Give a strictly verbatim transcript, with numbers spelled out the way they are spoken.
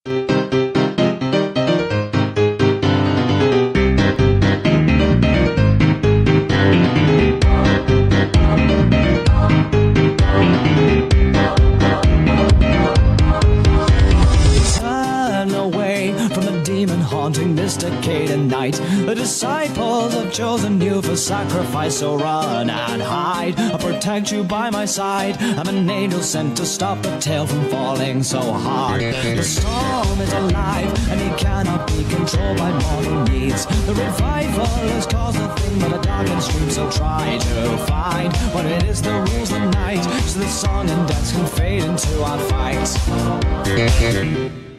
Haunting this decade and night, the disciples have chosen you for sacrifice. So run and hide, I'll protect you by my side. I'm an angel sent to stop the tail from falling so hard. The storm is alive and he cannot be controlled by mortal needs. The revival has caused a thing but a darkened stream. So try to find what it is that rules the night, so that song and dance can fade into our fight.